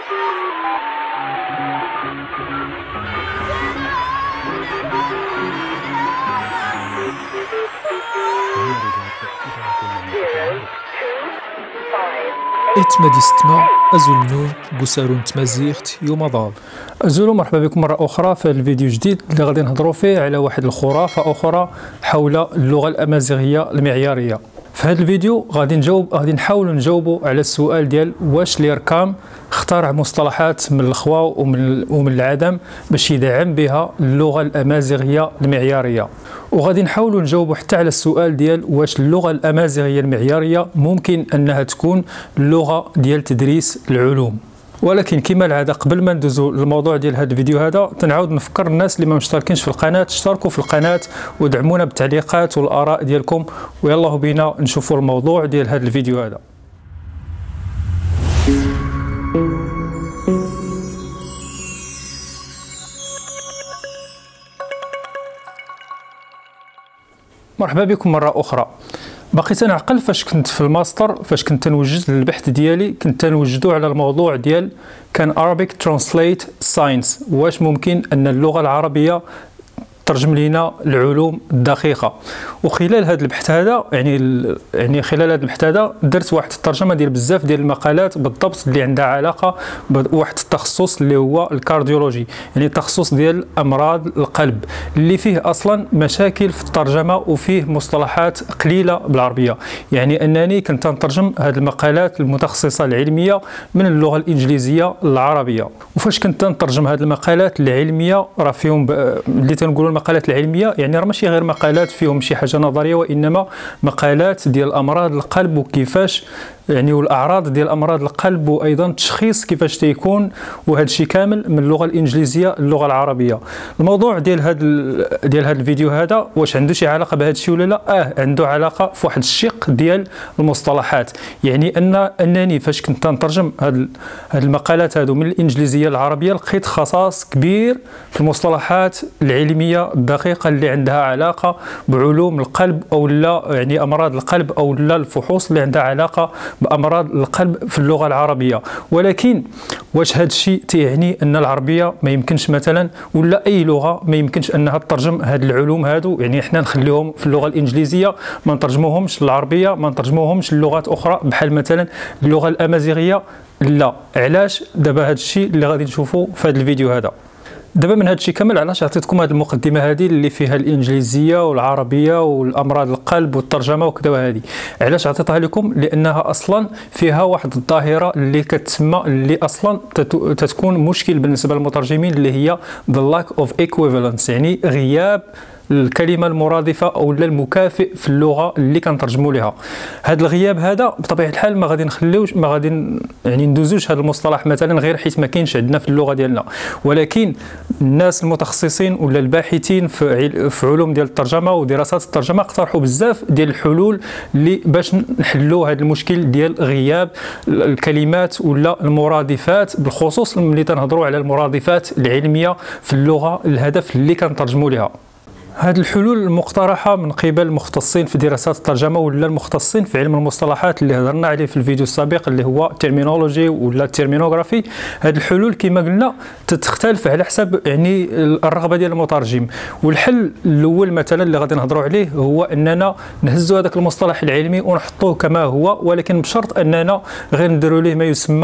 إتمدي ستما أزولنو بوسارون تمازيغت يوم ضاب. أزولو مرحبا بكم مرة أخرى في الفيديو جديد اللي غادي نهضروا فيه على واحد الخرافة أخرى حول اللغة الأمازيغية المعيارية. في هذا الفيديو غادي نحاولوا نجاوبوا على السؤال ديال واش ليركام اخترع مصطلحات من الخوا ومن العدم باش يدعم بها اللغة الأمازيغية المعيارية، وغادي نحاولوا نجاوبوا حتى على السؤال ديال واش اللغة الأمازيغية المعيارية ممكن أنها تكون لغة ديال تدريس العلوم. ولكن كما العاده قبل ما ندوزو للموضوع ديال هذا الفيديو هذا تنعاود نفكر الناس اللي ما مشتركينش في القناه اشتركوا في القناه ودعمونا بالتعليقات والاراء ديالكم، ويلا بينا نشوفوا الموضوع ديال هذا الفيديو هذا. مرحبا بكم مره اخرى. باقي تنعقل فاش كنت في الماستر، فاش كنت تنوجد البحث ديالي كنت تنوجدو على الموضوع ديال كان Arabic translate science، واش ممكن ان اللغة العربية ترجم لنا العلوم الدقيقة. وخلال هذا البحث هذا يعني خلال هذا البحث هذا درت واحد الترجمة ديال بزاف ديال المقالات بالضبط اللي عندها علاقة بواحد التخصص اللي هو الكارديولوجي، يعني التخصص ديال أمراض القلب اللي فيه أصلا مشاكل في الترجمة وفيه مصطلحات قليلة بالعربية. يعني أنني كنت نترجم هذه المقالات المتخصصة العلمية من اللغة الإنجليزية للعربية. وفاش كنت نترجم هذه المقالات العلمية راه فيهم اللي تنقولوا المقالات العلميه، يعني راه ماشي غير مقالات فيهم شي حاجه نظريه، وانما مقالات ديال امراض القلب وكيفاش يعني والاعراض ديال امراض القلب، وايضا تشخيص كيفاش تيكون، وهذا الشيء كامل من اللغه الانجليزيه للغه العربيه. الموضوع ديال هذا الفيديو هذا واش عنده شي علاقه بهذا الشيء ولا لا؟ عنده علاقه في واحد الشق ديال المصطلحات. يعني انني فاش كنت نترجم هاد المقالات هادو من الانجليزيه للعربيه لقيت خصاص كبير في المصطلحات العلميه الدقيقه اللي عندها علاقه بعلوم القلب او لا يعني امراض القلب او لا الفحوص اللي عندها علاقه بأمراض القلب في اللغة العربية. ولكن واش هذا الشيء تعني أن العربية ما يمكنش مثلا ولا أي لغة ما يمكنش أنها تترجم هذه العلوم هادو؟ يعني إحنا نخليهم في اللغة الإنجليزية ما نترجموهمش للعربية، ما نترجموهمش للغات أخرى بحال مثلا اللغة الأمازيغية؟ لا. علاش؟ دابا هذا الشيء اللي غادي نشوفوا في هذا الفيديو هذا. دابا من هذا الشيء كامل علاش عطيتكم هذه المقدمه هذه اللي فيها الانجليزيه والعربيه والامراض القلب والترجمه وكذا، وهذه علاش عطيتها لكم؟ لانها اصلا فيها واحد الظاهره اللي كتسمى اللي اصلا تتكون مشكل بالنسبه للمترجمين، اللي هي the lack of equivalence، يعني غياب الكلمه المرادفه او المكافئ في اللغه اللي كنترجموا لها. هذا الغياب هذا بطبيعه الحال ما غادي نخليوش، ما غادي يعني ندوزوش هذا المصطلح مثلا غير حيت ما كاينش عندنا في اللغه ديالنا، ولكن الناس المتخصصين ولا الباحثين في علوم ديال الترجمه ودراسات الترجمه اقترحوا بزاف ديال الحلول اللي باش نحلوا هذا المشكل ديال غياب الكلمات ولا المرادفات، بالخصوص ملي تنهضروا على المرادفات العلميه في اللغه الهدف اللي كنترجموا لها. هذه الحلول المقترحة من قبل المختصين في دراسات الترجمة ولا المختصين في علم المصطلحات اللي هضرنا عليه في الفيديو السابق اللي هو تيرمينولوجي ولا تيرمينوغرافي. هذه الحلول كما قلنا تختلف على حسب يعني الرغبة ديال المترجم. والحل الأول مثلا اللي غادي نهضروا عليه هو أننا نهزوا هذاك المصطلح العلمي ونحطوه كما هو، ولكن بشرط أننا غير نديروا ليه ما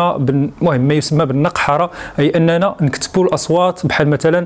يسمى بالنقحرة، أي أننا نكتبوا الأصوات بحال مثلا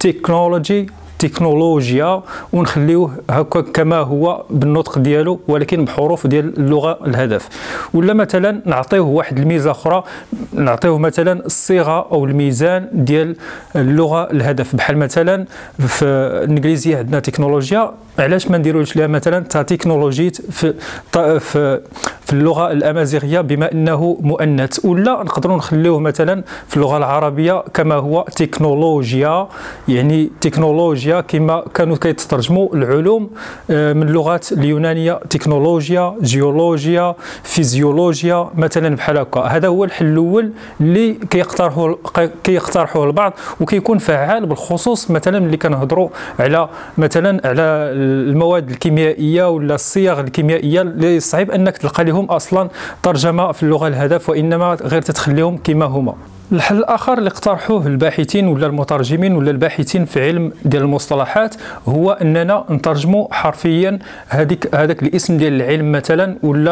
تكنولوجيا ونخليوه هكا كما هو بالنطق ديالو ولكن بحروف ديال اللغه الهدف. ولا مثلا نعطيوه واحد الميزه اخرى، نعطيوه مثلا الصيغه او الميزان ديال اللغه الهدف، بحال مثلا في الانجليزيه عندنا تكنولوجيا، علاش ما نديروش لها مثلا تكنولوجيت في اللغه الامازيغيه بما انه مؤنث؟ ولا نقدروا نخليوه مثلا في اللغه العربيه كما هو تكنولوجيا، يعني تكنولوجيا كما كانوا كيترجموا العلوم من اللغات اليونانيه، تكنولوجيا، جيولوجيا، فيزيولوجيا مثلا بحال هكا. هذا هو الحل الاول اللي كيقترحوه البعض وكيكون فعال، بالخصوص مثلا ملي كنهضروا على مثلا على المواد الكيميائيه ولا الصيغ الكيميائيه اللي صعيب انك تلقى لهم اصلا ترجمه في اللغه الهدف، وانما غير تتخليهم كما هما. الحل الآخر اللي اقترحوه الباحثين ولا المترجمين ولا الباحثين في علم ديال المصطلحات هو أننا نترجموا حرفيا هذاك الاسم ديال العلم مثلا، ولا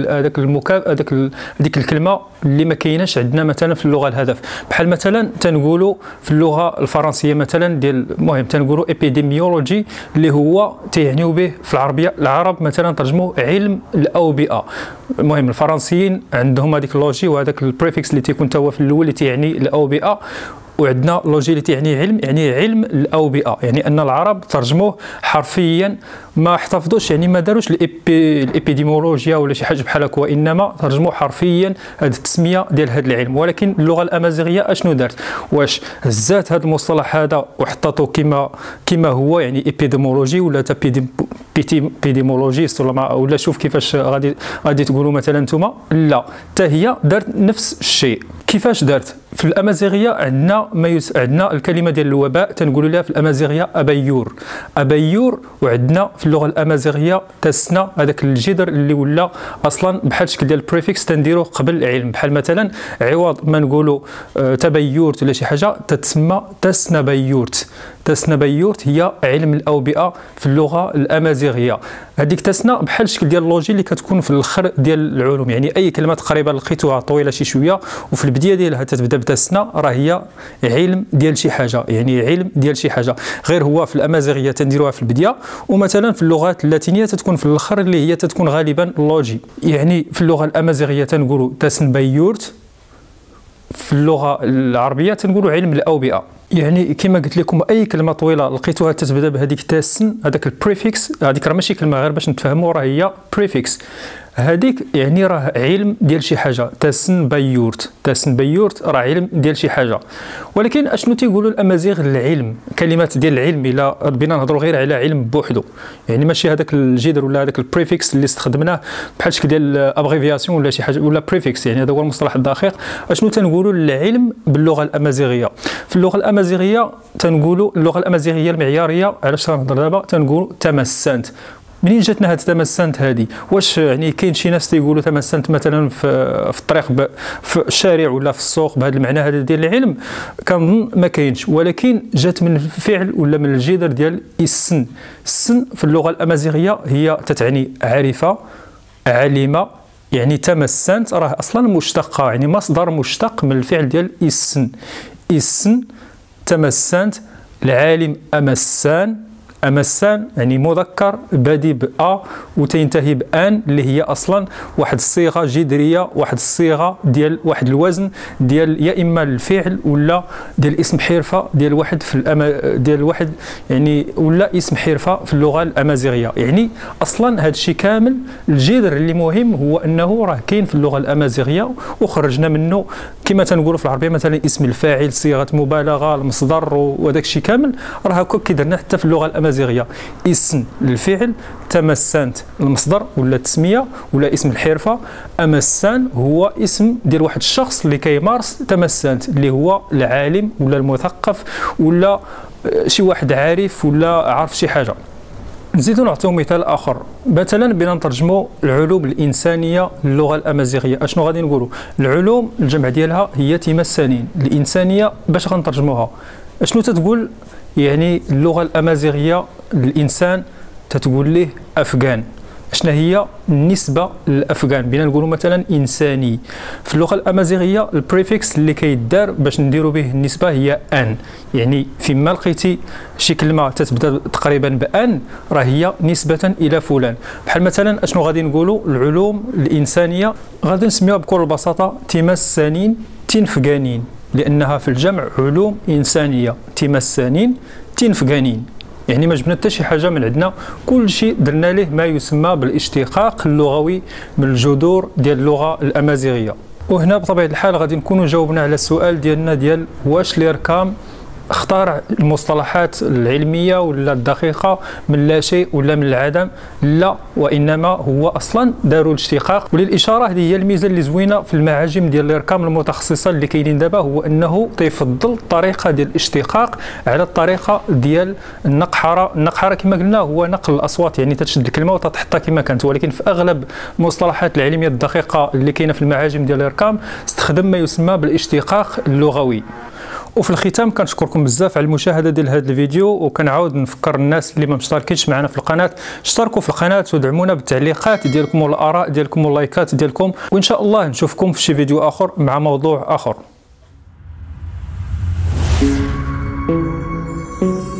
هذيك الكلمة اللي ما كايناش عندنا مثلا في اللغة الهدف. بحال مثلا تنقولوا في اللغة الفرنسية مثلا ديال المهم تنقولوا epidemiology اللي هو تيعنيو به في العربية العرب مثلا ترجموا علم الأوبئة. المهم الفرنسيين عندهم هذيك اللوجي وهذاك البريفكس اللي تيكون تا هو في الاول اللي تيعني الاوبئه، وعندنا لوجي اللي تيعني علم، يعني علم الاوبئه، يعني ان العرب ترجموه حرفيا، ما احتفظوش يعني ما داروش الابيديمولوجيا ولا شي حاجه بحال هكا، وانما ترجموه حرفيا هذه التسميه ديال هذا العلم. ولكن اللغه الامازيغيه اشنو دارت؟ واش هزات هذا المصطلح هذا وحطته كما هو، يعني ابيديمولوجي ولا بيديمولوجيست ولا شوف كيفاش غادي تقولوا مثلا نتوما؟ لا، حتى هي دارت نفس الشيء. كيفاش دارت؟ في الامازيغيه عندنا الكلمه ديال الوباء تنقولوا لها في الامازيغيه ابيور، وعندنا في اللغه الامازيغيه تسنى، هذاك الجذر اللي ولا اصلا بحال شكل ديال البريفكس تنديروه قبل العلم. بحال مثلا عوض ما نقولوا تبيورت ولا شي حاجه تتسمى تسنبيورت هي علم الاوبئه في اللغه الامازيغيه. هذيك تسنى بحال شكل ديال اللوجي اللي كتكون في الاخر ديال العلوم، يعني اي كلمه تقريبا لقيتوها طويله شي شويه وفي البدايه ديالها تتبدا بتسنى راه هي علم ديال شي حاجه، يعني علم ديال شي حاجه. غير هو في الامازيغيه تنديروها في البدايه، ومثلا في اللغات اللاتينيه تتكون في الاخر اللي هي تتكون غالبا لوجي. يعني في اللغه الامازيغيه تنقولوا تسنبيورت، في اللغه العربيه تنقولوا علم الاوبئه. يعني كما قلت لكم اي كلمه طويله لقيتوها تتبدا بهذيك تاسن، هذاك البريفكس، هذيك راه ماشي كلمه غير باش نتفهموا، راه هي بريفكس، هذيك يعني راه علم ديال شي حاجه. تسنبيورت راه علم ديال شي حاجه. ولكن اشنو تيقولوا الامازيغ العلم؟ كلمات ديال العلم الا بينا نهضروا غير على علم بوحدو، يعني ماشي هذاك الجذر ولا هذاك البريفكس اللي استخدمناه بحال شكل ديال ابغيفياسيون ولا شي حاجه ولا بريفكس، يعني هذا هو المصطلح الدقيق. اشنو تنقولوا العلم باللغه الامازيغيه؟ في اللغه الامازيغيه تنقولوا اللغه الامازيغيه المعياريه، علاش غنهضر دابا تنقولوا تمسنت. منين جاتنا هاد تمسنت هادي؟ واش يعني كاين شي ناس تيقولوا تمسنت مثلا في الطريق في الشارع ولا في السوق بهذا المعنى هذا ديال العلم؟ كنظن ما كاينش، ولكن جات من الفعل ولا من الجذر ديال السن. السن في اللغه الامازيغيه هي تتعني عارفه، علم، يعني تمسنت راه اصلا مشتقه، يعني مصدر مشتق من الفعل ديال السن تمسنت. العالم أمسان يعني مذكر بادي بأ وتنتهي بأن، اللي هي أصلا واحد الصيغة جذرية، واحد الصيغة ديال واحد الوزن ديال يا إما الفعل ولا ديال اسم حرفة ديال واحد ديال واحد، يعني ولا اسم حرفة في اللغة الأمازيغية. يعني أصلا هذا الشيء كامل الجذر اللي مهم هو أنه راه كاين في اللغة الأمازيغية وخرجنا منه كما تنقولوا في العربية مثلا اسم الفاعل، صيغة مبالغة، المصدر وهذاك الشيء كامل راه هكا كيدرنا حتى في اللغة الأمازيغية. اسم الفعل، تمسنت المصدر ولا التسميه ولا اسم الحرفه، امسان هو اسم ديال واحد الشخص اللي كيمارس تمسنت، اللي هو العالم ولا المثقف ولا شي واحد عارف ولا عارف شي حاجه. نزيدو نعطيو مثال اخر، مثلا بنا نترجموا العلوم الانسانيه للغه الامازيغيه. اشنو غادي نقولوا؟ العلوم الجمع ديالها هي تمسانين، الانسانيه باش غنترجموها اشنو تتقول؟ يعني اللغة الأمازيغية الإنسان تتقول ليه أفغان. شنو هي النسبة للأفغان؟ بينا نقولوا مثلا إنساني. في اللغة الأمازيغية البريفكس اللي كيدار باش نديروا به النسبة هي أن، يعني فيما لقيتي شي كلمة تتبدا تقريبا بأن راه هي نسبة إلى فلان. بحال مثلا أشنو غادي نقولوا؟ العلوم الإنسانية غادي نسميوها بكل بساطة تمسانين تنفغانين، لأنها في الجمع علوم إنسانية، تمسانين تنفغانين، يعني ما جبنا حتى شي حاجة من عندنا، كل شيء درنا ليه ما يسمى بالاشتقاق اللغوي من الجذور ديال اللغة الأمازيغية. وهنا بطبيعة الحال غادي نكونوا جاوبنا على السؤال ديالنا ديال واش ليركام اختار المصطلحات العلمية ولا الدقيقة من لا شيء ولا من العدم، لا، وإنما هو أصلا داروا الاشتقاق. وللإشارة هذه هي الميزة اللي زوينة في المعاجم ديال الإركام المتخصصة اللي كاينين دابا، هو أنه تيفضل الطريقة ديال الاشتقاق على الطريقة ديال النقحرة. النقحرة كما قلنا هو نقل الأصوات، يعني تشد الكلمة وتحطها كما كانت، ولكن في أغلب المصطلحات العلمية الدقيقة اللي كاينة في المعاجم ديال الإركام استخدم ما يسمى بالاشتقاق اللغوي. وفي الختام كنشكركم بزاف على المشاهده ديال هذا الفيديو، وكنعاود نفكر الناس اللي ما مشتركينش معنا في القناه اشتركوا في القناه ودعمونا بالتعليقات ديالكم والاراء ديالكم واللايكات ديالكم، وان شاء الله نشوفكم في شي فيديو اخر مع موضوع اخر.